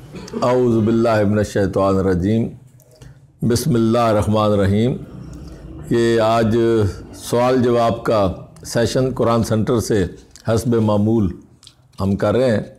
اعوذ باللہ من الشیطان الرجیم، بسم اللہ الرحمن الرحیم۔ یہ آج سوال جواب کا سیشن قرآن سینٹر سے حسب معمول ہم کر رہے ہیں۔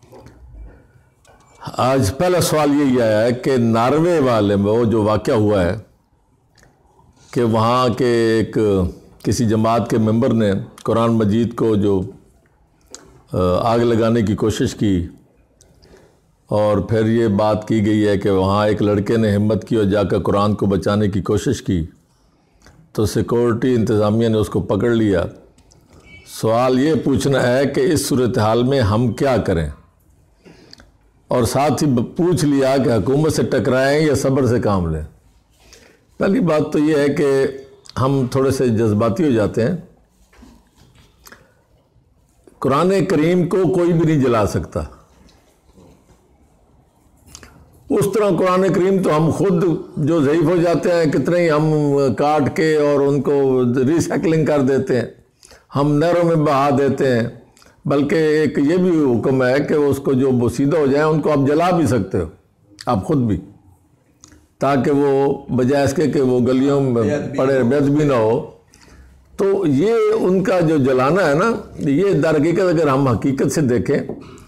آج پہلا سوال یہی آیا ہے کہ ناروے والے میں وہ جو واقعہ ہوا ہے کہ وہاں کے ایک کسی جماعت کے ممبر نے قرآن مجید کو جو آگ لگانے کی کوشش کی، اور پھر یہ بات کی گئی ہے کہ وہاں ایک لڑکے نے ہمت کی اور جا کر قرآن کو بچانے کی کوشش کی تو سیکورٹی انتظامیہ نے اس کو پکڑ لیا۔ سوال یہ پوچھنا ہے کہ اس صورتحال میں ہم کیا کریں، اور ساتھ ہی پوچھ لیا کہ حکومت سے ٹکرائیں یا صبر سے کام لیں۔ پہلی بات تو یہ ہے کہ ہم تھوڑے سے جذباتی ہو جاتے ہیں۔ قرآن کریم کو کوئی بھی نہیں جلا سکتا۔ اس طرح قرآن کریم تو ہم خود جو ضعیف ہو جاتے ہیں کتنے ہی ہم کاٹ کے اور ان کو ریسائکلنگ کر دیتے ہیں، ہم نہروں میں بہا دیتے ہیں، بلکہ ایک یہ بھی حکم ہے کہ اس کو جو بوسیدہ ہو جائیں ان کو آپ جلا بھی سکتے ہو آپ خود بھی، تاکہ وہ بجائے اس کے کہ وہ گلیوں میں پڑے بید بھی نہ ہو۔ تو یہ ان کا جو جلانا ہے نا، یہ در حقیقت اگر ہم حقیقت سے دیکھیں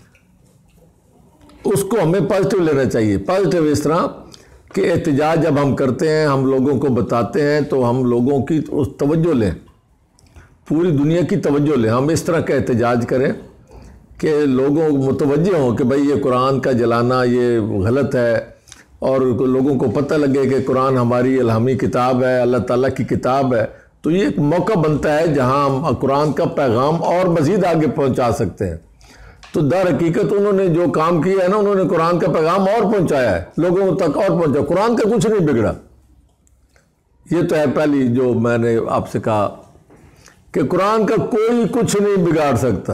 اس کو ہمیں پازیٹیو لینا چاہیے۔ پازیٹیو اس طرح کہ احتجاج جب ہم کرتے ہیں، ہم لوگوں کو بتاتے ہیں تو ہم لوگوں کی اس توجہ لیں، پوری دنیا کی توجہ لیں۔ ہم اس طرح کا احتجاج کریں کہ لوگوں متوجہ ہوں کہ بھئی یہ قرآن کا جلانا یہ غلط ہے، اور لوگوں کو پتہ لگے کہ قرآن ہماری الہامی کتاب ہے، اللہ تعالیٰ کی کتاب ہے۔ تو یہ ایک موقع بنتا ہے جہاں ہم قرآن کا پیغام اور مزید آگے پہنچا سکتے ہیں۔ تو در حقیقت انہوں نے جو کام کیا ہے نا، انہوں نے قرآن کا پیغام اور پہنچایا ہے، لوگوں تک اور پہنچا۔ قرآن کا کچھ نہیں بگڑا۔ یہ تو ہے پہلی جو میں نے آپ سے کہا کہ قرآن کا کوئی کچھ نہیں بگاڑ سکتا۔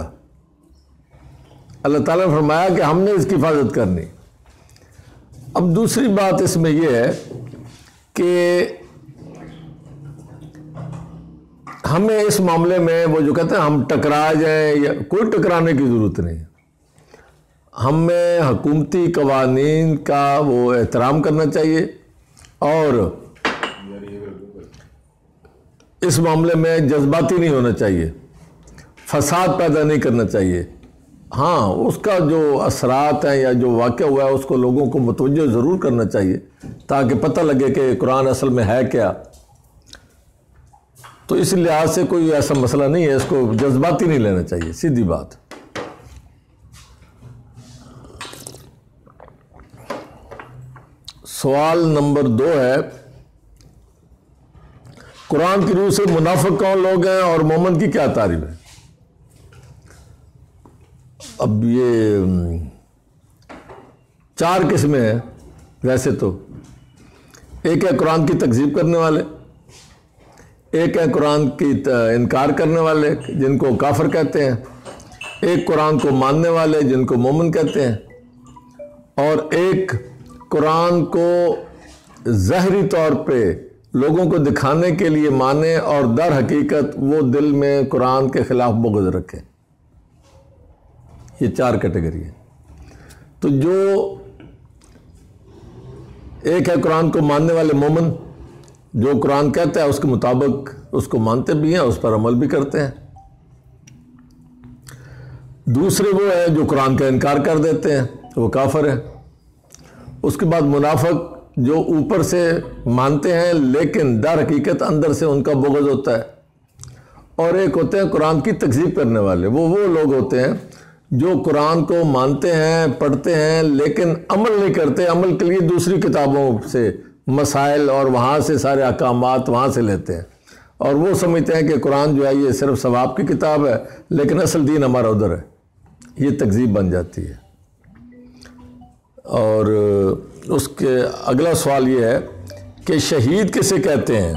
اللہ تعالیٰ نے فرمایا کہ ہم نے اس کی حفاظت کرنی۔ اب دوسری بات اس میں یہ ہے کہ ہمیں اس معاملے میں وہ جو کہتے ہیں ہم ٹکرا جائیں، یا کوئی ٹکرانے کی ضرورت نہیں ہے۔ ہمیں حکومتی قوانین کا وہ احترام کرنا چاہیے، اور اس معاملے میں جذباتی نہیں ہونا چاہیے، فساد پیدا نہیں کرنا چاہیے۔ ہاں، اس کا جو اثرات ہیں یا جو واقعہ ہوا ہے اس کو لوگوں کو متوجہ ضرور کرنا چاہیے، تاکہ پتہ لگے کہ قرآن اصل میں ہے کیا۔ تو اس لحاظ سے کوئی ایسا مسئلہ نہیں ہے، اس کو جذباتی نہیں لینا چاہیے، سیدھی بات۔ سوال نمبر 2 ہے، قرآن کی روح سے منافق کون لوگ ہیں اور مومن کی کیا تعریف ہے؟ اب یہ 4 قسمیں ہیں ویسے تو۔ ایک ہے قرآن کی تکذیب کرنے والے، ایک ہے قرآن کی انکار کرنے والے جن کو کافر کہتے ہیں، ایک قرآن کو ماننے والے جن کو مومن کہتے ہیں، اور ایک قرآن کو ظاہری طور پہ لوگوں کو دکھانے کے لیے مانے اور در حقیقت وہ دل میں قرآن کے خلاف بغض رکھے۔ یہ 4 کیٹیگری ہیں۔ تو جو ایک ہے قرآن کو ماننے والے مومن، جو قرآن کہتا ہے اس کے مطابق اس کو مانتے بھی ہیں، اس پر عمل بھی کرتے ہیں۔ دوسرے وہ ہے جو قرآن کا انکار کر دیتے ہیں، وہ کافر ہیں۔ اس کے بعد منافق جو اوپر سے مانتے ہیں لیکن در حقیقت اندر سے ان کا بغض ہوتا ہے۔ اور ایک ہوتے ہیں قرآن کی تکذیب کرنے والے، وہ لوگ ہوتے ہیں جو قرآن کو مانتے ہیں، پڑھتے ہیں، لیکن عمل نہیں کرتے۔ عمل کے لیے دوسری کتابوں سے مسائل اور وہاں سے سارے احکامات وہاں سے لیتے ہیں، اور وہ سمجھتے ہیں کہ قرآن جو ہے یہ صرف ثواب کی کتاب ہے، لیکن اصل دین ہمارا ادھر ہے۔ یہ تکذیب بن جاتی ہے۔ اور اس کے اگلا سوال یہ ہے کہ شہید کسے کہتے ہیں؟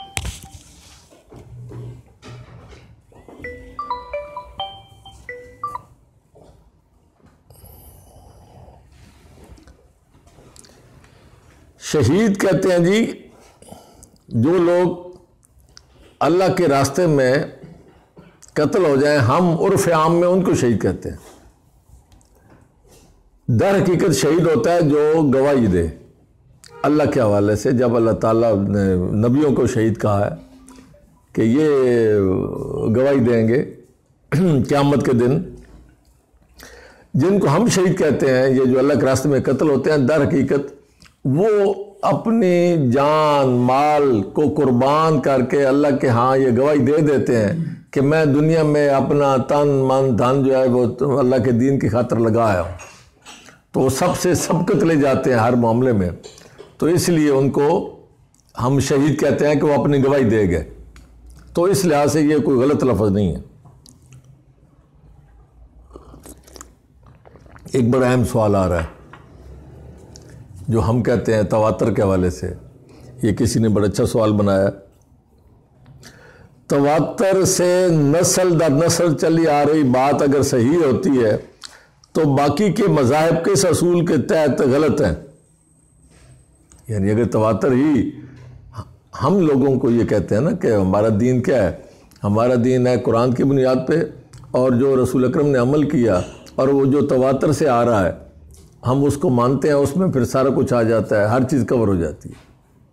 شہید کہتے ہیں جی جو لوگ اللہ کے راستے میں قتل ہو جائیں، ہم عرف عام میں ان کو شہید کہتے ہیں۔ در حقیقت شہید ہوتا ہے جو گواہی دے اللہ کے حوالے سے. جب اللہ تعالیٰ نے نبیوں کو شہید کہا ہے کہ یہ گواہی دیں گے قیامت کے دن، جن کو ہم شہید کہتے ہیں، یہ جو اللہ کے راستے میں قتل ہوتے ہیں، در حقیقت وہ اپنی جان مال کو قربان کر کے اللہ کے ہاں یہ گواہی دے دیتے ہیں کہ میں دنیا میں اپنا تن من دھن جو ہے وہ اللہ کے دین کی خاطر لگایا ہوں. تو وہ سب سے سبقت لے جاتے ہیں ہر معاملے میں. تو اس لیے ان کو ہم شہید کہتے ہیں کہ وہ اپنی گواہی دے گئے. تو اس لحاظ سے یہ کوئی غلط لفظ نہیں ہے. ایک بڑا اہم سوال آ رہا ہے جو ہم کہتے ہیں تواتر کے حوالے سے. یہ کسی نے بڑا اچھا سوال بنایا. تواتر سے نسل در نسل چلی آ رہی بات اگر صحیح ہوتی ہے تو باقی کے مذاہب کس اصول کے تحت غلط ہیں؟ یعنی اگر تواتر ہی ہم لوگوں کو یہ کہتے ہیں نا کہ ہمارا دین کیا ہے، ہمارا دین ہے قرآن کی بنیاد پہ اور جو رسول اکرم نے عمل کیا، اور وہ جو تواتر سے آ رہا ہے ہم اس کو مانتے ہیں، اس میں پھر سارا کچھ آ جاتا ہے، ہر چیز کور ہو جاتی ہے.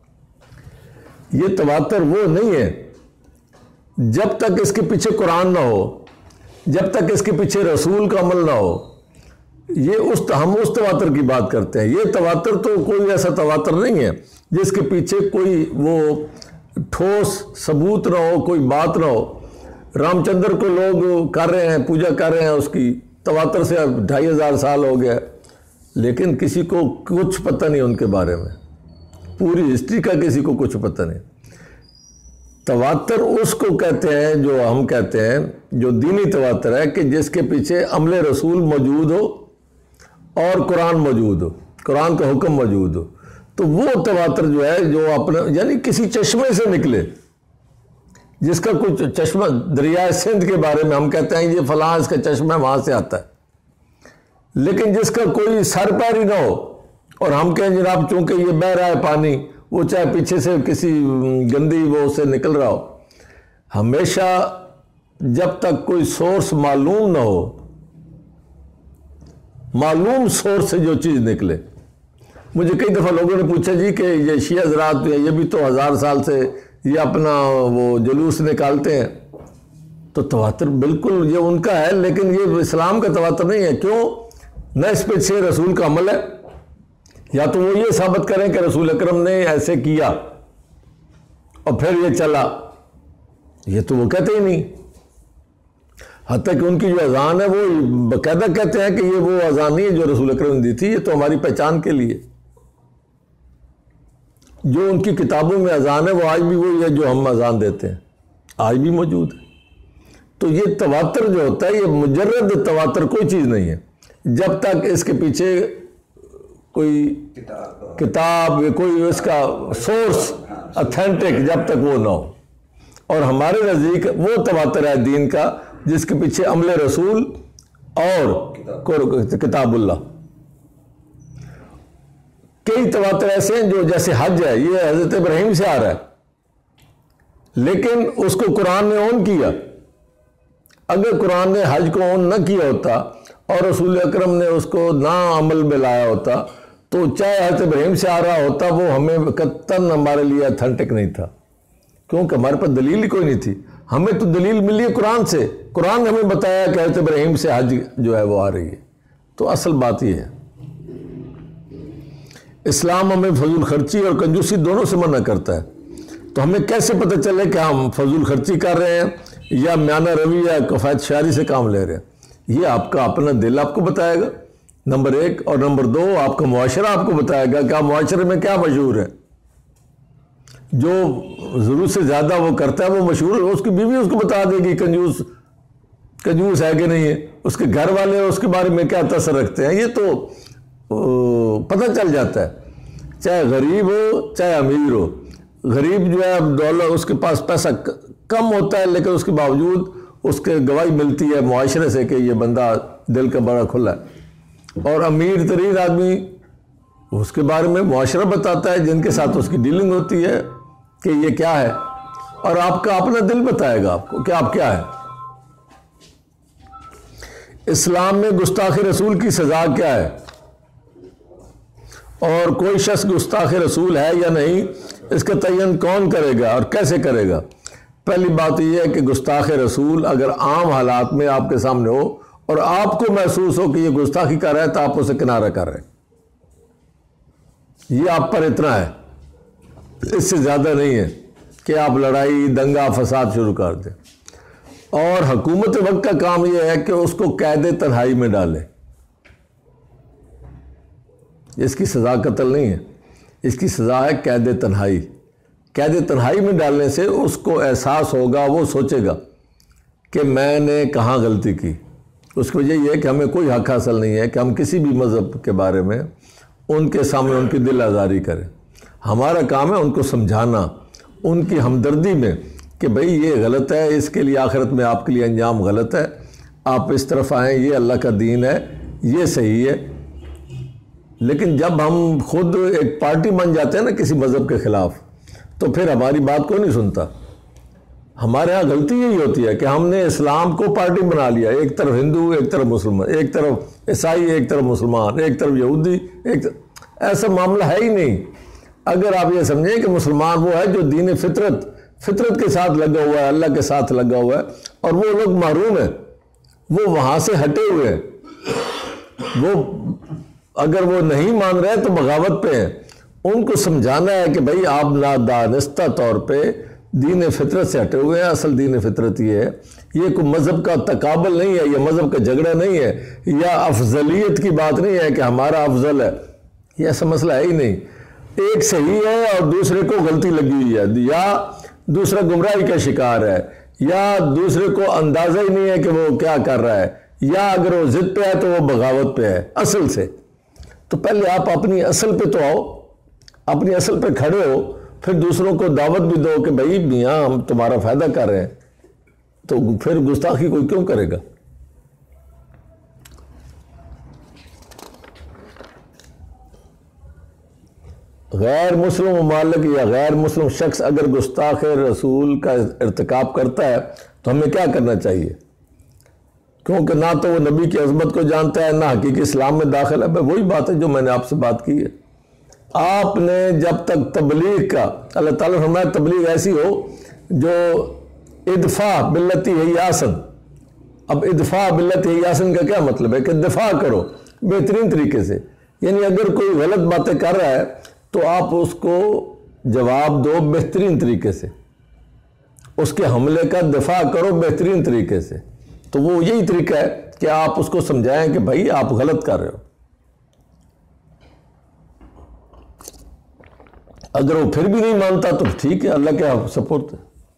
یہ تواتر وہ نہیں ہے جب تک اس کے پیچھے قرآن نہ ہو، جب تک اس کے پیچھے رسول کا عمل نہ ہو. ہم اس تواتر کی بات کرتے ہیں. یہ تواتر تو کوئی ایسا تواتر نہیں ہے جس کے پیچھے کوئی وہ ٹھوس ثبوت نہ ہو، کوئی بات نہ ہو. رام چندر کو لوگ کر رہے ہیں، پوجا کر رہے ہیں اس کی، تواتر سے 2500 سال ہو گیا، لیکن کسی کو کچھ پتہ نہیں ان کے بارے میں، پوری ہسٹری کا کسی کو کچھ پتہ نہیں. تواتر اس کو کہتے ہیں جو ہم کہتے ہیں جو دینی تواتر ہے کہ جس کے پیچھے عمل رسول موجود ہو اور قرآن موجود ہو، قرآن کا حکم موجود ہو. تو وہ تواتر جو ہے جو اپنا یعنی کسی چشمے سے نکلے، جس کا کچھ چشمہ، دریائے سندھ کے بارے میں ہم کہتے ہیں یہ فلاں اس کا چشمہ وہاں سے آتا ہے، لیکن جس کا کوئی سر پیر ہی نہ ہو اور ہم کہیں جناب چونکہ یہ بہہ رہا ہے پانی، وہ چاہے پیچھے سے کسی گندی وہ سے نکل رہا ہو. ہمیشہ جب تک کوئی سورس معلوم نہ ہو، معلوم سورس سے جو چیز نکلے. مجھے کئی دفعہ لوگوں نے پوچھا جی کہ یہ شیعہ حضرات یہ بھی تو 1000 سال سے یہ اپنا وہ جلوس نکالتے ہیں، تو تواتر بالکل یہ ان کا ہے، لیکن یہ اسلام کا تواتر نہیں ہے. کیوں؟ نہ اس پہ چھ رسول کا عمل ہے، یا تو وہ یہ ثابت کریں کہ رسول اکرم نے ایسے کیا اور پھر یہ چلا، یہ تو وہ کہتے ہی نہیں. حتیٰ کہ ان کی جو اذان ہے وہ باقاعدہ کہتے ہیں کہ یہ وہ اذان نہیں ہے جو رسول اکرم نے دی تھی، یہ تو ہماری پہچان کے لیے. جو ان کی کتابوں میں اذان ہے وہ آج بھی وہی ہے جو ہم اذان دیتے ہیں، آج بھی موجود ہے. تو یہ تواتر جو ہوتا ہے یہ مجرد تواتر کوئی چیز نہیں ہے جب تک اس کے پیچھے کوئی کتاب کوئی اس کا سورس اتھینٹک جب تک وہ نہ ہو. اور ہمارے نزدیک وہ تواتر ہے دین کا جس کے پیچھے عمل رسول اور کتاب اللہ. کئی تواتر ایسے ہیں جو جیسے حج ہے، یہ حضرت ابراہیم سے آ رہا ہے لیکن اس کو قرآن نے اون کیا. اگر قرآن نے حج کو اون نہ کیا ہوتا اور رسول اکرم نے اس کو نہ عمل میں لایا ہوتا تو چاہے حضرت ابراہیم سے آ رہا ہوتا وہ ہمیں قطعاً ہمارے لیے اتھینٹک نہیں تھا، کیونکہ ہمارے پاس دلیل ہی کوئی نہیں تھی. ہمیں تو دلیل ملی ہے قرآن سے، قرآن نے ہمیں بتایا کہ حضرت ابراہیم سے حج جو ہے وہ آ رہی ہے. تو اصل بات یہ ہے اسلام ہمیں فضول خرچی اور کنجوسی دونوں سے منع کرتا ہے. تو ہمیں کیسے پتہ چلے کہ ہم فضول خرچی کر رہے ہیں یا میانہ روی یا کفایت شعری سے کام لے رہے ہیں؟ یہ آپ کا اپنا دل آپ کو بتائے گا، نمبر 1. اور نمبر 2 آپ کا معاشرہ آپ کو بتائے گا کہ آپ معاشرے میں کیا مشہور ہے. جو ضرورت سے زیادہ وہ کرتا ہے وہ مشہور، اس کی بیوی اس کو بتا دے گی کنجوس ہے کہ نہیں ہے، اس کے گھر والے اس کے بارے میں کیا تاثر رکھتے ہیں، یہ تو پتہ چل جاتا ہے. چاہے غریب ہو چاہے امیر ہو. غریب جو ہے ڈالر اس کے پاس پیسہ کم ہوتا ہے لیکن اس کے باوجود اس کے گواہی ملتی ہے معاشرے سے کہ یہ بندہ دل کا بڑا کھلا ہے. اور امیر ترین آدمی اس کے بارے میں معاشرہ بتاتا ہے جن کے ساتھ اس کی ڈیلنگ ہوتی ہے کہ یہ کیا ہے، اور آپ کا اپنا دل بتائے گا آپ کو کہ آپ کیا ہے. اسلام میں گستاخ رسول کی سزا کیا ہے؟ اور کوئی شخص گستاخ رسول ہے یا نہیں، اس کا تعین کون کرے گا اور کیسے کرے گا؟ پہلی بات یہ ہے کہ گستاخ رسول اگر عام حالات میں آپ کے سامنے ہو اور آپ کو محسوس ہو کہ یہ گستاخی کر رہا ہے تو آپ اسے کنارہ کر رہے ہیں، یہ آپ پر اتنا ہے، اس سے زیادہ نہیں ہے کہ آپ لڑائی دنگا فساد شروع کر دیں۔ اور حکومت وقت کا کام یہ ہے کہ اس کو قید تنہائی میں ڈالے، اس کی سزا قتل نہیں ہے، اس کی سزا ہے قید تنہائی۔ قید تنہائی میں ڈالنے سے اس کو احساس ہوگا، وہ سوچے گا کہ میں نے کہاں غلطی کی۔ اس کی وجہ یہ ہے کہ ہمیں کوئی حق حاصل نہیں ہے کہ ہم کسی بھی مذہب کے بارے میں ان کے سامنے ان کی دل آزاری کریں۔ ہمارا کام ہے ان کو سمجھانا، ان کی ہمدردی میں کہ بھئی یہ غلط ہے، اس کے لیے آخرت میں آپ کے لیے انجام غلط ہے، آپ اس طرف آئیں، یہ اللہ کا دین ہے، یہ صحیح ہے۔ لیکن جب ہم خود ایک پارٹی بن جاتے ہیں نا کسی مذہب کے خلاف، تو پھر ہماری بات کوئی نہیں سنتا۔ ہمارے ہاں غلطی یہی ہوتی ہے کہ ہم نے اسلام کو پارٹی بنا لیا، ایک طرف ہندو، ایک طرف مسلمان، ایک طرف عیسائی، ایک طرف مسلمان، ایک طرف یہودی، ایسا معاملہ ہے ہی نہیں۔ اگر آپ یہ سمجھیں کہ مسلمان وہ ہے جو دین فطرت کے ساتھ لگا ہوا ہے، اللہ کے ساتھ لگا ہوا ہے، اور وہ لوگ محروم ہیں، وہ وہاں سے ہٹے ہوئے ہیں، وہ اگر وہ نہیں مان رہے تو بغاوت پہ ہیں، ان کو سمجھانا ہے کہ بھئی آپ نادانستہ طور پہ دین فطرت سے ہٹے ہوئے ہیں۔ اصل دین فطرت یہ ہے، یہ کوئی مذہب کا تقابل نہیں ہے، یہ مذہب کا جھگڑا نہیں ہے، یا افضلیت کی بات نہیں ہے کہ ہمارا افضل ہے، یہ ایسا مسئلہ ہے ہی نہیں۔ ایک صحیح ہے اور دوسرے کو غلطی لگی ہوئی ہے، یا دوسرا گمراہی کا شکار ہے، یا دوسرے کو اندازہ ہی نہیں ہے کہ وہ کیا کر رہا ہے، یا اگر وہ ضد پہ ہے تو وہ بغاوت پہ ہے اصل سے۔ تو پہلے آپ اپنی اصل پہ تو آؤ، اپنی اصل پہ کھڑے ہو، پھر دوسروں کو دعوت بھی دو کہ بھئی میاں ہم تمہارا فائدہ کر رہے ہیں، تو پھر گستاخی کوئی کیوں کرے گا؟ غیر مسلم ممالک یا غیر مسلم شخص اگر گستاخ رسول کا ارتکاب کرتا ہے تو ہمیں کیا کرنا چاہیے؟ کیونکہ نہ تو وہ نبی کی عظمت کو جانتا ہے، نہ حقیقی اسلام میں داخل ہے۔ وہی بات ہے جو میں نے آپ سے بات کی ہے۔ آپ نے جب تک تبلیغ کا، اللہ تعالیٰ فرمایا تبلیغ ایسی ہو جو ادفاع باللتی ہی احسن۔ اب ادفاع باللتی ہی احسن کا کیا مطلب ہے؟ کہ دفاع کرو بہترین طریقے سے، یعنی اگر کوئی غلط باتیں کر رہا ہے تو آپ اس کو جواب دو بہترین طریقے سے، اس کے حملے کا دفاع کرو بہترین طریقے سے۔ تو وہ یہی طریقہ ہے کہ آپ اس کو سمجھائیں کہ بھائی آپ غلط کر رہے ہو۔ اگر وہ پھر بھی نہیں مانتا تو ٹھیک ہے، اللہ کے سپورٹ ہے۔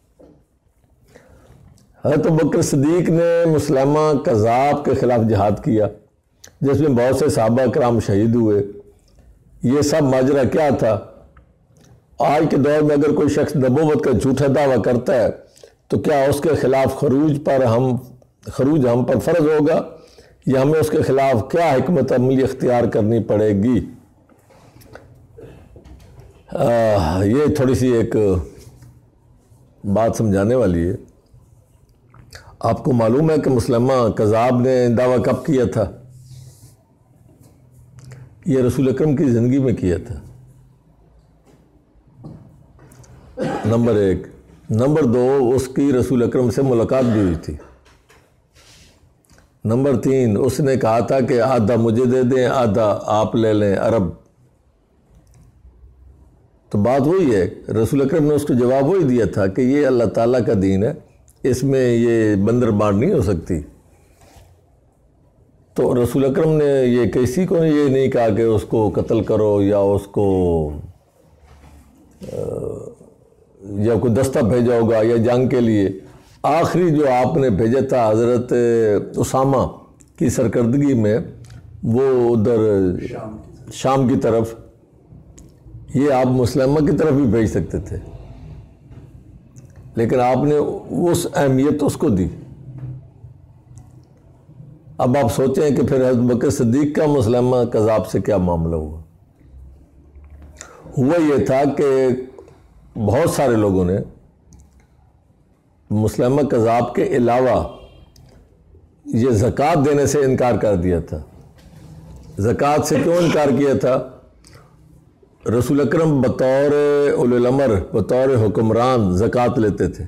حضرت ابوبکر صدیق نے مسلمہ کذاب کے خلاف جہاد کیا، جس میں بہت سے صحابہ کرام شہید ہوئے۔ یہ سب ماجرا کیا تھا؟ آج کے دور میں اگر کوئی شخص نبوت کا جھوٹا دعویٰ کرتا ہے تو کیا اس کے خلاف خروج ہم پر فرض ہوگا، یا ہمیں اس کے خلاف کیا حکمت عملی اختیار کرنی پڑے گی؟ یہ تھوڑی سی ایک بات سمجھانے والی ہے۔ آپ کو معلوم ہے کہ مسلمہ کذاب نے دعویٰ کب کیا تھا؟ یہ رسول اکرم کی زندگی میں کیا تھا، نمبر 1۔ نمبر 2، اس کی رسول اکرم سے ملاقات بھی ہوئی تھی۔ نمبر 3، اس نے کہا تھا کہ آدھا مجھے دے دیں، آدھا آپ لے لیں عرب۔ تو بات وہی ہے، رسول اکرم نے اس کو جواب وہی دیا تھا کہ یہ اللہ تعالیٰ کا دین ہے، اس میں یہ بندر بانٹ نہیں ہو سکتی۔ تو رسول اکرم نے یہ کسی کو یہ نہیں کہا کہ اس کو قتل کرو یا اس کو یا کوئی دستہ بھیجا ہوگا یا جنگ کے لیے۔ آخری جو آپ نے بھیجا تھا حضرت اسامہ کی سرکردگی میں، وہ ادھر شام کی طرف، یہ آپ مسلمہ کی طرف بھی بھیج سکتے تھے، لیکن آپ نے اس اہمیت اس کو دی۔ اب آپ سوچیں کہ پھر حضرت بکر صدیق کا مسلمہ کذاب سے کیا معاملہ ہوا یہ تھا کہ بہت سارے لوگوں نے مسلمہ کذاب کے علاوہ یہ زکوٰۃ دینے سے انکار کر دیا تھا۔ زکوٰۃ سے کیوں انکار کیا تھا؟ رسول اکرم بطور اولی الامر، بطور حکمران زکوٰۃ لیتے تھے،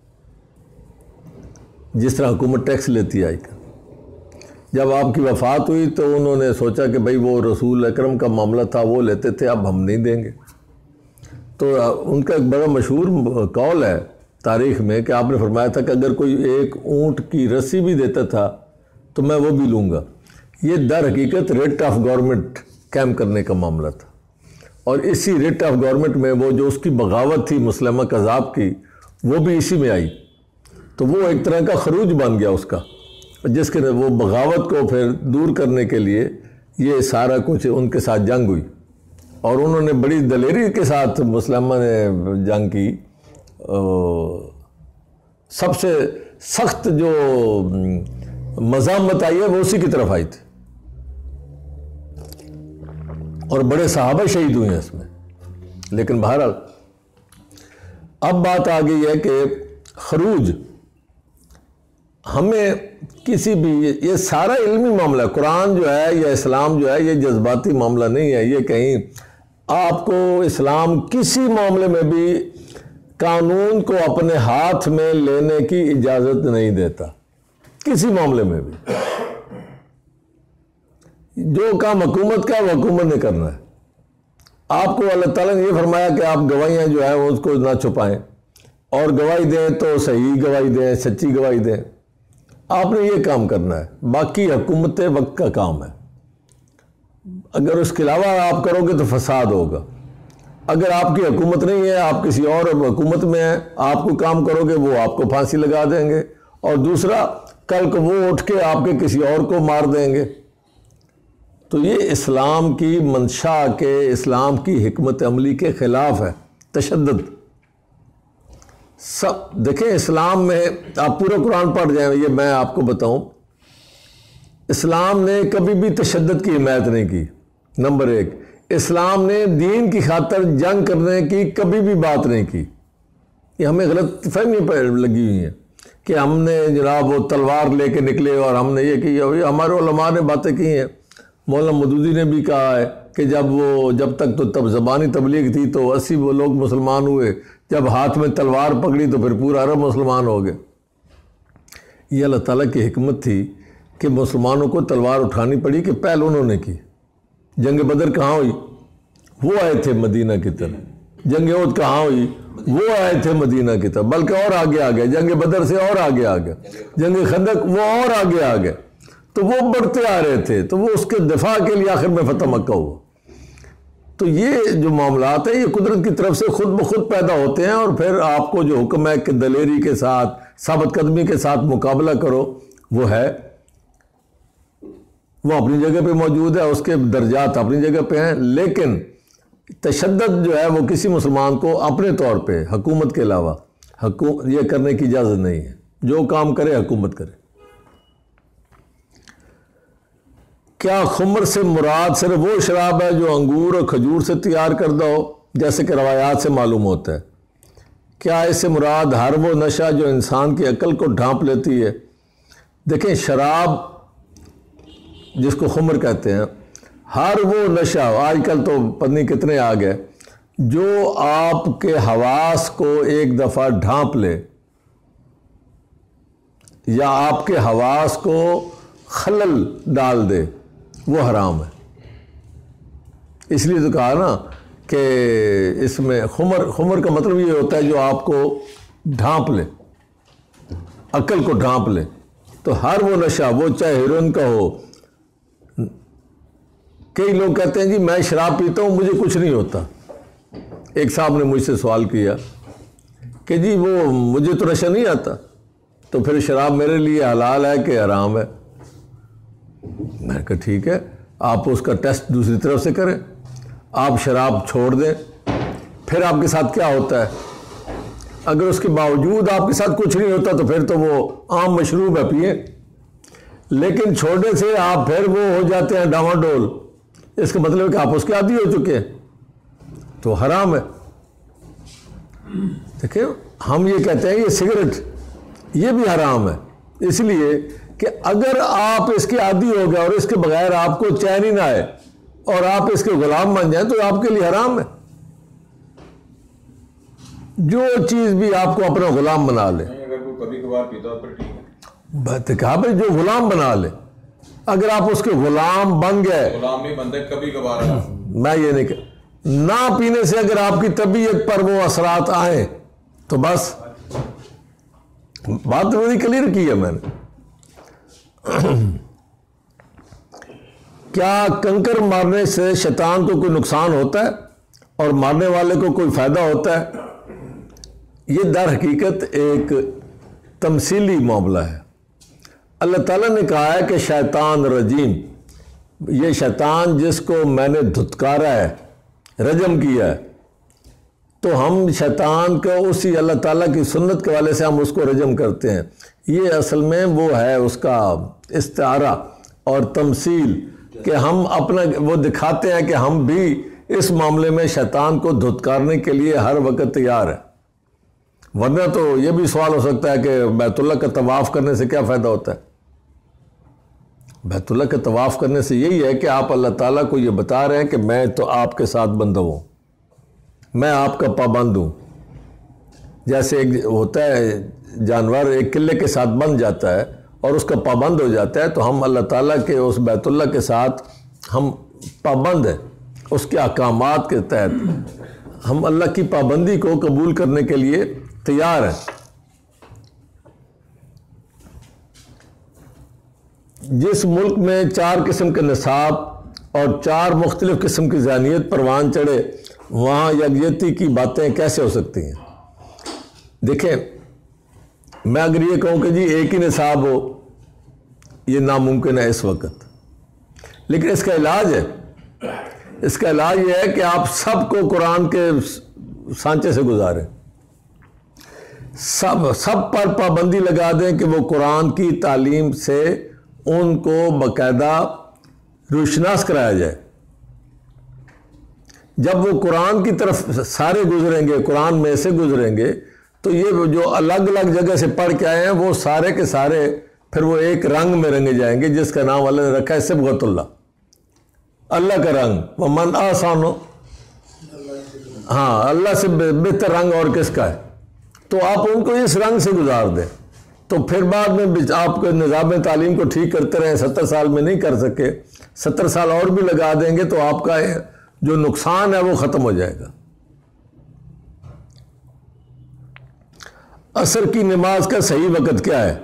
جس طرح حکومت ٹیکس لیتی آئی کا۔ جب آپ کی وفات ہوئی تو انہوں نے سوچا کہ بھئی وہ رسول اکرم کا معاملہ تھا، وہ لیتے تھے، اب ہم نہیں دیں گے۔ تو ان کا ایک بڑا مشہور قول ہے تاریخ میں کہ آپ نے فرمایا تھا کہ اگر کوئی ایک اونٹ کی رسی بھی دیتا تھا تو میں وہ بھی لوں گا۔ یہ در حقیقت ریٹ آف گورنمنٹ قائم کرنے کا معاملہ تھا، اور اسی ریٹ آف گورنمنٹ میں وہ جو اس کی بغاوت تھی مسلمہ کذاب کی، وہ بھی اسی میں آئی۔ تو وہ ایک طرح کا خروج بن گیا اس کا، جس کے وہ بغاوت کو پھر دور کرنے کے لیے یہ سارا کچھ ان کے ساتھ جنگ ہوئی، اور انہوں نے بڑی دلیری کے ساتھ مسلمہ نے جنگ کی۔ سب سے سخت جو مزاحمت آئی ہے وہ اسی کی طرف آئی تھی، اور بڑے صحابہ شہید ہوئے ہیں اس میں۔ لیکن بہرحال اب بات آ گئی ہے کہ خروج ہمیں کسی بھی، یہ سارا علمی معاملہ ہے۔ قرآن جو ہے یا اسلام جو ہے یہ جذباتی معاملہ نہیں ہے۔ یہ کہیں آپ کو اسلام کسی معاملے میں بھی قانون کو اپنے ہاتھ میں لینے کی اجازت نہیں دیتا، کسی معاملے میں بھی۔ جو کام حکومت کا ہے وہ حکومت نے کرنا ہے۔ آپ کو اللہ تعالیٰ نے یہ فرمایا کہ آپ گواہیاں جو ہیں اس کو نہ چھپائیں، اور گواہی دیں تو صحیح گواہی دیں، سچی گواہی دیں۔ آپ نے یہ کام کرنا ہے، باقی حکومت وقت کا کام ہے۔ اگر اس کے علاوہ آپ کرو گے تو فساد ہوگا۔ اگر آپ کی حکومت نہیں ہے، آپ کسی اور حکومت میں ہیں، آپ کو کام کرو گے وہ آپ کو پھانسی لگا دیں گے، اور دوسرا کل کو وہ اٹھ کے آپ کے کسی اور کو مار دیں گے۔ تو یہ اسلام کی منشا کے، اسلام کی حکمت عملی کے خلاف ہے تشدد۔ سب دیکھیں اسلام میں آپ پورا قرآن پڑھ جائیں، یہ میں آپ کو بتاؤں، اسلام نے کبھی بھی تشدد کی حمایت نہیں کی۔ نمبر ایک، اسلام نے دین کی خاطر جنگ کرنے کی کبھی بھی بات نہیں کی۔ یہ ہمیں غلط فہمی پر لگی ہوئی ہیں کہ ہم نے جناب وہ تلوار لے کے نکلے اور ہم نے یہ کیا۔ ہمارے علماء نے باتیں کی ہیں، مولانا مودودی نے بھی کہا ہے کہ جب تک تو تب زبانی تبلیغ تھی تو 80 وہ لوگ مسلمان ہوئے، جب ہاتھ میں تلوار پکڑی تو پھر پورا عرب مسلمان ہو گئے۔ یہ اللہ تعالیٰ کی حکمت تھی کہ مسلمانوں کو تلوار اٹھانی پڑی کہ پہل انہوں نے کی۔ جنگ بدر کہاں ہوئی؟ وہ آئے تھے مدینہ کی طرف۔ جنگ احد کہاں ہوئی؟ وہ آئے تھے مدینہ کی طرف، بلکہ اور آگے آ گئے، جنگ بدر سے اور آگے آ گئے، جنگ خندق وہ اور آگے آ گئے۔ تو وہ بڑھتے آ رہے تھے، تو وہ اس کے دفاع کے لیے آخر میں فتح مکہ ہوا۔ تو یہ جو معاملات ہیں یہ قدرت کی طرف سے خود بخود پیدا ہوتے ہیں، اور پھر آپ کو جو حکم ہے کہ دلیری کے ساتھ، ثابت قدمی کے ساتھ مقابلہ کرو، وہ ہے، وہ اپنی جگہ پہ موجود ہے، اس کے درجات اپنی جگہ پہ ہیں۔ لیکن تشدد جو ہے وہ کسی مسلمان کو اپنے طور پہ حکومت کے علاوہ یہ کرنے کی اجازت نہیں ہے۔ جو کام کرے حکومت کرے۔ کیا خمر سے مراد صرف وہ شراب ہے جو انگور اور کھجور سے تیار کردہ ہو، جیسے کہ روایات سے معلوم ہوتا ہے؟ کیا اس سے مراد ہر وہ نشہ جو انسان کی عقل کو ڈھانپ لیتی ہے؟ دیکھیں شراب جس کو خمر کہتے ہیں، ہر وہ نشہ، آج کل تو پتہ نہیں کتنے آ گئے، جو آپ کے حواس کو ایک دفعہ ڈھانپ لے یا آپ کے حواس کو خلل ڈال دے، وہ حرام ہے۔ اس لیے تو کہا نا کہ اس میں خمر کا مطلب یہ ہوتا ہے جو آپ کو ڈھانپ لے، عقل کو ڈھانپ لے۔ تو ہر وہ نشہ، وہ چاہے ہیروئن کا ہو۔ کئی لوگ کہتے ہیں جی میں شراب پیتا ہوں مجھے کچھ نہیں ہوتا۔ ایک صاحب نے مجھ سے سوال کیا کہ جی وہ مجھے تو نشہ نہیں آتا، تو پھر شراب میرے لیے حلال ہے کہ حرام ہے؟ میں نے کہا ٹھیک ہے، آپ اس کا ٹیسٹ دوسری طرف سے کریں، آپ شراب چھوڑ دیں، پھر آپ کے ساتھ کیا ہوتا ہے۔ اگر اس کے باوجود آپ کے ساتھ کچھ نہیں ہوتا تو پھر تو وہ عام مشروب ہے، پئیں۔ لیکن چھوڑنے سے آپ پھر وہ ہو جاتے ہیں ڈاواڈول، اس کا مطلب ہے کہ آپ اس کے عادی ہو چکے ہیں، تو حرام ہے۔ دیکھیں ہم یہ کہتے ہیں یہ سگریٹ یہ بھی حرام ہے، اس لیے کہ اگر آپ اس کے عادی ہو گئے اور اس کے بغیر آپ کو چین ہی نہ آئے، اور آپ اس کے غلام بن جائیں تو آپ کے لیے حرام ہے. جو چیز بھی آپ کو اپنا غلام بنا لے, اگر کوئی کبھی کبھار پیتا ہے پھر ٹھیک ہے. بات کہا بھائی جو غلام بنا لے, اگر آپ اس کے غلام بن گئے, غلام بھی بنتے کبھی کبھار. میں یہ نہیں کہ نہ پینے سے اگر آپ کی طبیعت پر وہ اثرات آئیں تو بس بات میری کلیئر کی ہے میں نے. کیا کنکر مارنے سے شیطان کو کوئی نقصان ہوتا ہے اور مارنے والے کو کوئی فائدہ ہوتا ہے؟ یہ در حقیقت ایک تمثیلی معاملہ ہے. اللہ تعالیٰ نے کہا ہے کہ شیطان رجیم, یہ شیطان جس کو میں نے دھتکارا ہے, رجم کیا ہے, تو ہم شیطان کو اسی اللہ تعالیٰ کی سنت کے والے سے ہم اس کو رجم کرتے ہیں. یہ اصل میں وہ ہے اس کا استعارہ اور تمثیل کہ ہم اپنا وہ دکھاتے ہیں کہ ہم بھی اس معاملے میں شیطان کو دھتکارنے کے لیے ہر وقت تیار ہیں. ورنہ تو یہ بھی سوال ہو سکتا ہے کہ بیت اللہ کا طواف کرنے سے کیا فائدہ ہوتا ہے؟ بیت اللہ کا طواف کرنے سے یہی ہے کہ آپ اللہ تعالیٰ کو یہ بتا رہے ہیں کہ میں تو آپ کے ساتھ بندہ ہوں, میں آپ کا پابند ہوں. جیسے ایک ہوتا ہے جانور ایک قلعے کے ساتھ بند جاتا ہے اور اس کا پابند ہو جاتا ہے, تو ہم اللہ تعالیٰ کے اس بیت اللہ کے ساتھ ہم پابند ہیں. اس کے احکامات کے تحت ہم اللہ کی پابندی کو قبول کرنے کے لیے تیار ہیں. جس ملک میں 4 قسم کے نصاب اور 4 مختلف قسم کی ذہنیت پروان چڑھے, وہاں یکجہتی کی باتیں کیسے ہو سکتی ہیں؟ دیکھیں, میں اگر یہ کہوں کہ جی ایک ہی نصاب ہو, یہ ناممکن ہے اس وقت. لیکن اس کا علاج ہے. اس کا علاج یہ ہے کہ آپ سب کو قرآن کے سانچے سے گزاریں, سب پر پابندی لگا دیں کہ وہ قرآن کی تعلیم سے ان کو باقاعدہ روشناس کرایا جائے. جب وہ قرآن کی طرف سارے گزریں گے, قرآن میں سے گزریں گے, تو یہ جو الگ الگ جگہ سے پڑھ کے آئے ہیں وہ سارے کے سارے پھر وہ ایک رنگ میں رنگے جائیں گے جس کا نام اللہ نے رکھا ہے صبغت اللہ, اللہ کا رنگ. وہ من آسان ہو, ہاں اللہ سے بہتر رنگ اور کس کا ہے؟ تو آپ ان کو اس رنگ سے گزار دیں. تو پھر بعد میں آپ کے نظام تعلیم کو ٹھیک کرتے رہیں, 70 سال میں نہیں کر سکے, 70 سال اور بھی لگا دیں گے تو آپ کا جو نقصان ہے وہ ختم ہو جائے گا. عصر کی نماز کا صحیح وقت کیا ہے؟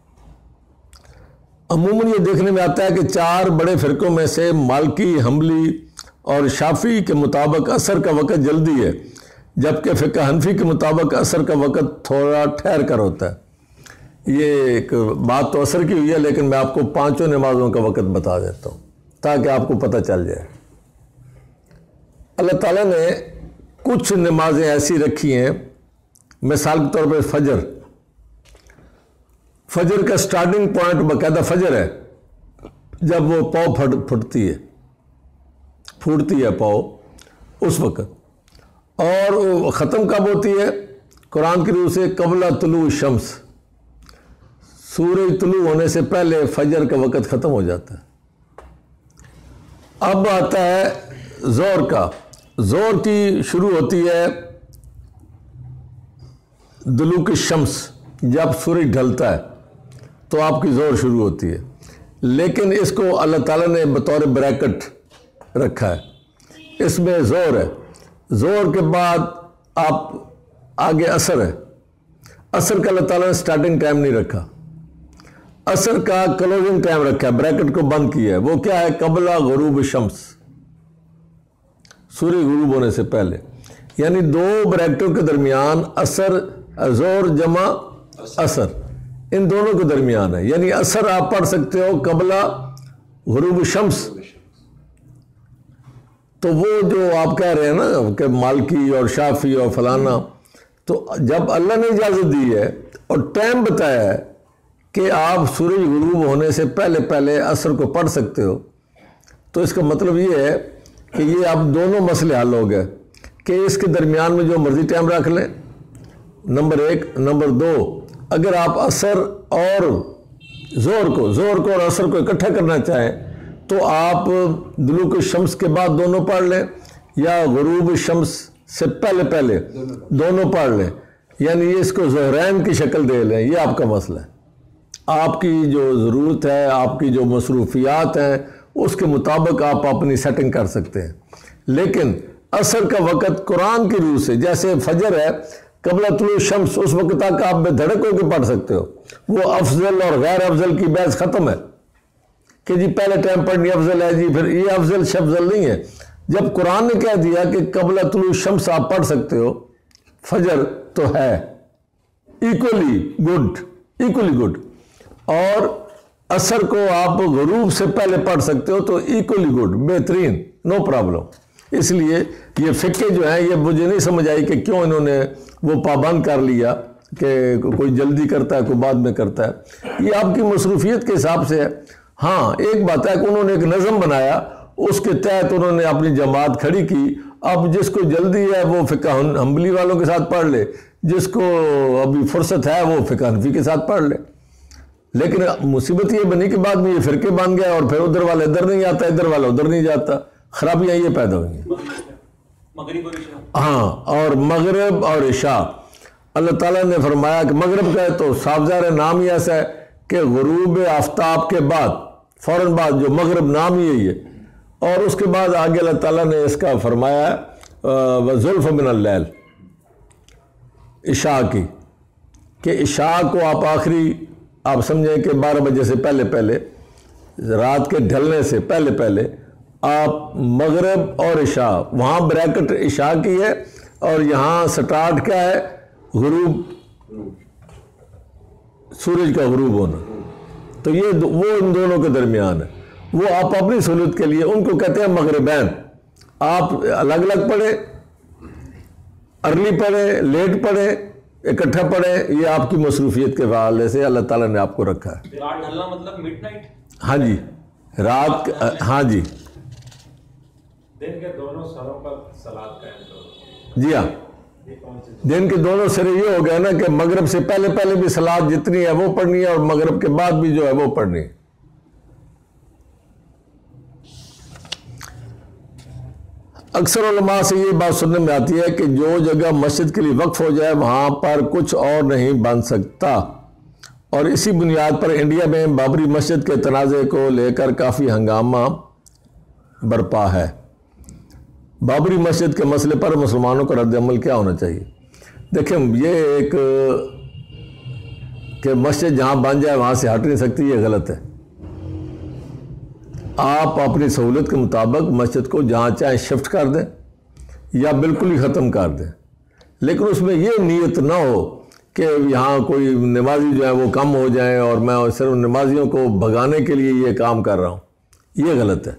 عموماً یہ دیکھنے میں آتا ہے کہ 4 بڑے فرقوں میں سے مالکی, حنبلی اور شافعی کے مطابق عصر کا وقت جلدی ہے, جبکہ فقہ حنفی کے مطابق عصر کا وقت تھوڑا ٹھہر کر ہوتا ہے. یہ ایک بات تو عصر کی ہوئی ہے, لیکن میں آپ کو 5 نمازوں کا وقت بتا دیتا ہوں تاکہ آپ کو پتہ چل جائے. اللہ تعالیٰ نے کچھ نمازیں ایسی رکھی ہیں, مثال کے طور پہ فجر کا سٹارٹنگ پوائنٹ باقاعدہ فجر ہے, جب وہ پاؤ پھوٹتی ہے پاؤ اس وقت, اور وہ ختم کب ہوتی ہے قرآن کی روح سے؟ قبل طلوع الشمس, سورج طلوع ہونے سے پہلے فجر کا وقت ختم ہو جاتا ہے. اب آتا ہے ظہر کا. ظہر کی شروع ہوتی ہے دلوک الشمس, جب سورج ڈھلتا ہے تو آپ کی ظہر شروع ہوتی ہے. لیکن اس کو اللہ تعالیٰ نے بطور بریکٹ رکھا ہے, اس میں ظہر ہے. ظہر کے بعد آپ آگے عصر ہے. عصر کا اللہ تعالیٰ نے سٹارٹنگ ٹائم نہیں رکھا, عصر کا کلوزنگ ٹائم رکھا ہے, بریکٹ کو بند کیا ہے. وہ کیا ہے؟ قبل غروب الشمس, سورج غروب ہونے سے پہلے. یعنی 2 بریکٹوں کے درمیان عصر, ظہر جمع عصر, ان دونوں کے درمیان ہے. یعنی عصر آپ پڑھ سکتے ہو قبل غروب الشمس. تو وہ جو آپ کہہ رہے ہیں نا کہ مالکی اور شافی اور فلانا, تو جب اللہ نے اجازت دی ہے اور ٹائم بتایا ہے کہ آپ سورج غروب ہونے سے پہلے عصر کو پڑھ سکتے ہو, تو اس کا مطلب یہ ہے کہ یہ اب دونوں مسئلے حل ہو گئے کہ اس کے درمیان میں جو مرضی ٹائم رکھ لیں, نمبر 1. نمبر 2, اگر آپ عصر اور ظہر کو اور عصر کو اکٹھا کرنا چاہیں تو آپ دلوک الشمس کے بعد دونوں پڑھ لیں یا غروب الشمس سے پہلے دونوں پڑھ لیں، یعنی یہ اس کو ظہرین کی شکل دے لیں، یہ آپ کا مسئلہ ہے۔ آپ کی جو ضرورت ہے، آپ کی جو مصروفیات ہیں، اس کے مطابق آپ اپنی سیٹنگ کر سکتے ہیں۔ لیکن عصر کا وقت قرآن کی روح سے، جیسے فجر ہے قبل طلوع الشمس، اس وقت تک آپ بے دھڑک ہو کے پڑھ سکتے ہو، وہ افضل اور غیر افضل کی بحث ختم ہے کہ جی پہلے ٹائم پڑھنی افضل ہے، جی پھر یہ افضل شفضل نہیں ہے۔ جب قرآن نے کہہ دیا کہ قبل طلوع الشمس آپ پڑھ سکتے ہو فجر، تو ہے ایکولی گڈ، اور عصر کو آپ غروب سے پہلے پڑھ سکتے ہو تو ایکولی گڈ، بہترین، نو پرابلم۔ اس لیے یہ فقہ جو ہیں، یہ مجھے نہیں سمجھ آئی کہ کیوں انہوں نے وہ پابند کر لیا کہ کوئی جلدی کرتا ہے کوئی بعد میں کرتا ہے، یہ آپ کی مصروفیت کے حساب سے ہے۔ ہاں ایک بات ہے کہ انہوں نے ایک نظم بنایا، اس کے تحت انہوں نے اپنی جماعت کھڑی کی، اب جس کو جلدی ہے وہ فقہ حنبلی والوں کے ساتھ پڑھ لے، جس کو ابھی فرصت ہے وہ فقہ حنفی کے ساتھ پڑھ لے۔ لیکن مصیبت یہ بنی کہ بعد میں یہ فرقے بن گیا اور پھر ادھر والا ادھر نہیں آتا، ادھر والا ادھر نہیں جاتا، خرابیاں یہ پیدا ہوئی ہیں۔ ہاں، اور مغرب اور عشاء، اللہ تعالیٰ نے فرمایا کہ مغرب کا ہے تو صاف ظاہر نام ہی ایسا ہے کہ غروب آفتاب کے بعد فوراً بعد جو مغرب نام ہی یہی ہے، اور اس کے بعد آگے اللہ تعالیٰ نے اس کا فرمایا وَزُلْفَ مِنَ اللَّيْلِ، عشاء کی، کہ عشاء کو آپ آخری آپ سمجھیں کہ 12 بجے سے پہلے رات کے ڈھلنے سے پہلے آپ مغرب اور عشاء، وہاں بریکٹ عشاء کی ہے اور یہاں سٹارٹ کیا ہے، غروب، سورج کا غروب ہونا، تو یہ وہ ان دونوں کے درمیان ہے۔ وہ آپ اپنی سہولت کے لیے ان کو کہتے ہیں مغربین، آپ الگ الگ پڑھیں، ارلی پڑھیں، لیٹ پڑھیں، اکٹھا پڑھیں، یہ آپ کی مصروفیت کے حوالے سے اللہ تعالیٰ نے آپ کو رکھا ہے۔ رات ڈھلنا مطلب مڈ نائٹ؟ ہاں جی، رات، ہاں جی، دن کے دونوں سروں پر صلاۃ قائم کرو۔ جی ہاں، دن کے دونوں سرے یہ ہو گیا نا کہ مغرب سے پہلے بھی صلاۃ جتنی ہے وہ پڑھنی ہے اور مغرب کے بعد بھی جو ہے وہ پڑھنی ہے۔ اکثر علماء سے یہ بات سننے میں آتی ہے کہ جو جگہ مسجد کے لیے وقف ہو جائے وہاں پر کچھ اور نہیں بن سکتا، اور اسی بنیاد پر انڈیا میں بابری مسجد کے تنازع کو لے کر کافی ہنگامہ برپا ہے۔ بابری مسجد کے مسئلے پر مسلمانوں کا رد عمل کیا ہونا چاہیے؟ دیکھیں، یہ ایک کہ مسجد جہاں بن جائے وہاں سے ہٹ نہیں سکتی، یہ غلط ہے۔ آپ اپنی سہولت کے مطابق مسجد کو جہاں چاہیں شفٹ کر دیں یا بالکل ہی ختم کر دیں، لیکن اس میں یہ نیت نہ ہو کہ یہاں کوئی نمازی جو ہے وہ کم ہو جائیں اور میں صرف نمازیوں کو بھگانے کے لیے یہ کام کر رہا ہوں، یہ غلط ہے۔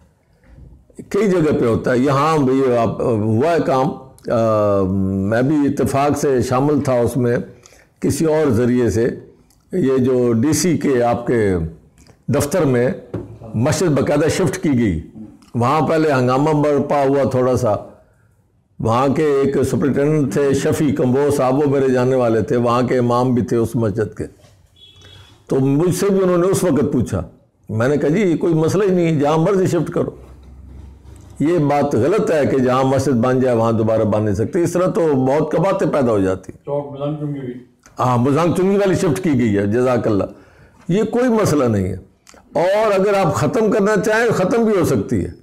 کئی جگہ پہ ہوتا ہے، یہاں بھی ہوا ہے کام، میں بھی اتفاق سے شامل تھا اس میں کسی اور ذریعے سے، یہ جو ڈی سی کے آپ کے دفتر میں مسجد باقاعدہ شفٹ کی گئی، وہاں پہلے ہنگامہ برپا ہوا تھوڑا سا، وہاں کے ایک سپرنٹینڈنٹ تھے شفیع کمبو صاحب، وہ میرے جاننے والے تھے، وہاں کے امام بھی تھے اس مسجد کے، تو مجھ سے بھی انہوں نے اس وقت پوچھا، میں نے کہا جی یہ کوئی مسئلہ ہی نہیں، جہاں مرضی شفٹ کرو۔ یہ بات غلط ہے کہ جہاں مسجد بن جائے وہاں دوبارہ بن نہیں سکتی، اس طرح تو بہت کباتیں پیدا ہو جاتی۔ ہاں، مزانگ چنگی والی شفٹ کی گئی ہے، جزاک اللہ، یہ کوئی مسئلہ نہیں ہے، اور اگر آپ ختم کرنا چاہیں ختم بھی ہو سکتی ہے،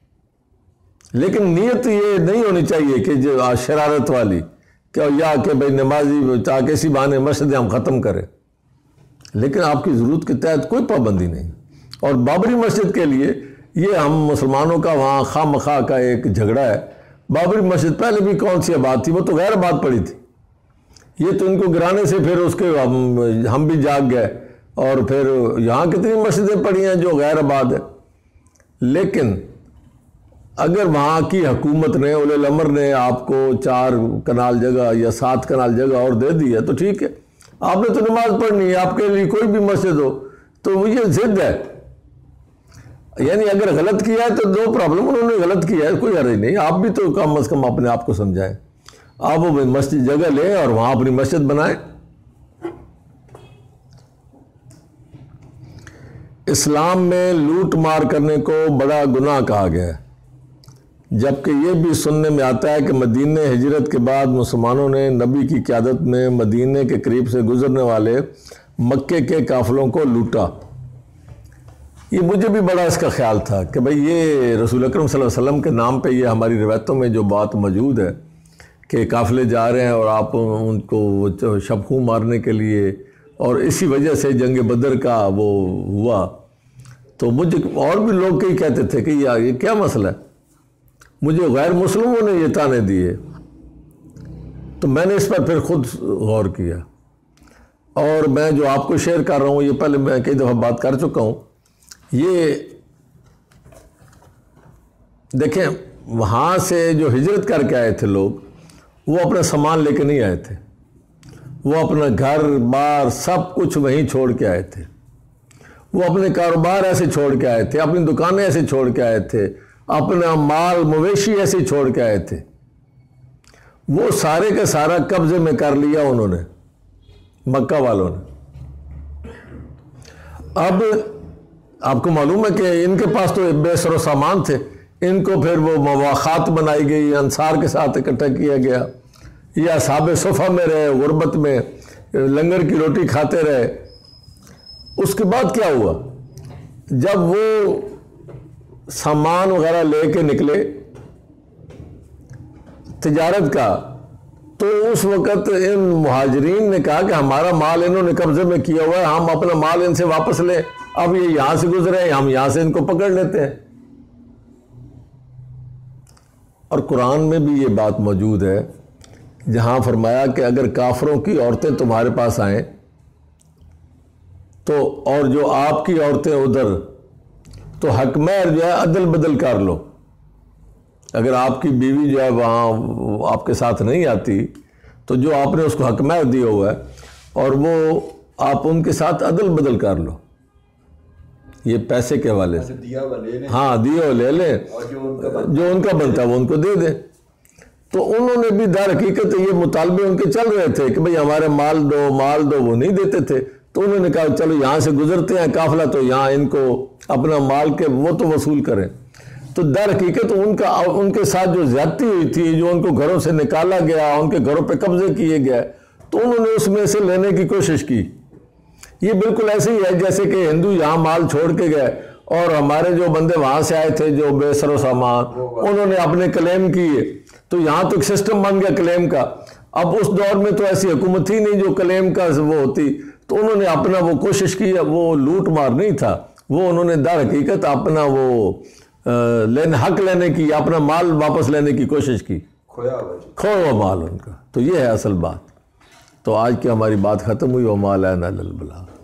لیکن نیت یہ نہیں ہونی چاہیے کہ جو شرارت والی کہ بھائی نمازی تاکہ اسی بہانے مسجد ہم ختم کریں، لیکن آپ کی ضرورت کے تحت کوئی پابندی نہیں۔ اور بابری مسجد کے لیے یہ ہم مسلمانوں کا وہاں خواہ مخواہ کا ایک جھگڑا ہے۔ بابری مسجد پہلے بھی کون سی آباد تھی، وہ تو غیر آباد پڑی تھی، یہ تو ان کو گرانے سے پھر اس کے ہم بھی جاگ گئے، اور پھر یہاں کتنی مسجدیں پڑی ہیں جو غیر آباد ہے۔ لیکن اگر وہاں کی حکومت نے، اولی الامر نے آپ کو 4 کنال جگہ یا 7 کنال جگہ اور دے دی ہے تو ٹھیک ہے، آپ نے تو نماز پڑھنی ہے، آپ کے لیے کوئی بھی مسجد ہو، تو وہ یہ ضد ہے، یعنی اگر غلط کیا ہے تو نو پرابلم، انہوں نے غلط کیا ہے، کوئی حرج نہیں، آپ بھی تو کم از کم اپنے آپ کو سمجھائیں، آپ وہ مسجد جگہ لیں اور وہاں اپنی مسجد بنائیں۔ اسلام میں لوٹ مار کرنے کو بڑا گناہ کہا گیا ہے، جبکہ یہ بھی سننے میں آتا ہے کہ مدینہ ہجرت کے بعد مسلمانوں نے نبی کی قیادت میں مدینہ کے قریب سے گزرنے والے مکے کے قافلوں کو لوٹا۔ یہ مجھے بھی بڑا اس کا خیال تھا کہ بھئی یہ رسول اکرم صلی اللہ علیہ وسلم کے نام پہ یہ ہماری روایتوں میں جو بات موجود ہے کہ قافلے جا رہے ہیں اور آپ ان کو شب خوں مارنے کے لیے، اور اسی وجہ سے جنگ بدر کا وہ ہوا، تو مجھے اور بھی لوگ کئی کہتے تھے کہ یہ کیا مسئلہ ہے، مجھے غیر مسلموں نے یہ تانے دیے۔ تو میں نے اس پر پھر خود غور کیا، اور میں جو آپ کو شیئر کر رہا ہوں یہ پہلے میں کئی دفعہ بات کر چکا ہوں۔ یہ دیکھیں وہاں سے جو ہجرت کر کے آئے تھے لوگ، وہ اپنا سامان لے کے نہیں آئے تھے، وہ اپنا گھر بار سب کچھ وہیں چھوڑ کے آئے تھے، وہ اپنے کاروبار ایسے چھوڑ کے آئے تھے، اپنی دکانیں ایسے چھوڑ کے آئے تھے، اپنا مال مویشی ایسے چھوڑ کے آئے تھے، وہ سارے کا سارا قبضے میں کر لیا انہوں نے، مکہ والوں نے۔ اب آپ کو معلوم ہے کہ ان کے پاس تو بے سر و سامان تھے، ان کو پھر وہ مواخات بنائی گئی، انصار کے ساتھ اکٹھا کیا گیا، یا اصحاب صفہ میں رہے، غربت میں لنگر کی روٹی کھاتے رہے۔ اس کے بعد کیا ہوا، جب وہ سامان وغیرہ لے کے نکلے تجارت کا، تو اس وقت ان مہاجرین نے کہا کہ ہمارا مال انہوں نے قبضے میں کیا ہوا ہے، ہم اپنا مال ان سے واپس لیں، اب یہ یہاں سے گزرے ہیں، ہم یہاں سے ان کو پکڑ لیتے ہیں۔ اور قرآن میں بھی یہ بات موجود ہے، جہاں فرمایا کہ اگر کافروں کی عورتیں تمہارے پاس آئیں تو، اور جو آپ کی عورتیں ادھر، تو حق مہر جو ہے عدل بدل کر لو۔ اگر آپ کی بیوی جو ہے وہاں آپ کے ساتھ نہیں آتی تو جو آپ نے اس کو حق مہر دیا ہوا ہے، اور وہ آپ ان کے ساتھ عدل بدل کر لو، یہ پیسے کے حوالے سے، ہاں دیا لے لیں، جو ان کا بنتا ہے وہ ان کو دے دیں۔ تو انہوں نے بھی در حقیقت یہ مطالبے ان کے چل رہے تھے کہ بھئی ہمارے مال دو، وہ نہیں دیتے تھے، تو انہوں نے کہا چلو یہاں سے گزرتے ہیں قافلہ، تو یہاں ان کو اپنا مال کے وہ تو وصول کریں۔ تو در حقیقت ان کے ساتھ جو زیادتی ہوئی تھی، جو ان کو گھروں سے نکالا گیا، ان کے گھروں پہ قبضے کیے گئے، تو انہوں نے اس میں سے لینے کی کوشش کی۔ یہ بالکل ایسے ہی ہے جیسے کہ ہندو یہاں مال چھوڑ کے گئے، اور ہمارے جو بندے وہاں سے آئے تھے جو بے سر و سامان، انہوں نے اپنے کلیم کیے، تو یہاں تو ایک سسٹم بن گیا کلیم کا۔ اب اس دور میں تو ایسی حکومت ہی نہیں جو کلیم کا وہ ہوتی، تو انہوں نے اپنا وہ کوشش کی، وہ لوٹ مار نہیں تھا، وہ انہوں نے در حقیقت اپنا وہ حق لینے کی، اپنا مال واپس لینے کی کوشش کی، کھویا مال ان کا۔ تو یہ ہے اصل بات۔ تو آج کی ہماری بات ختم ہوئی، وما علینا الا البلاغ۔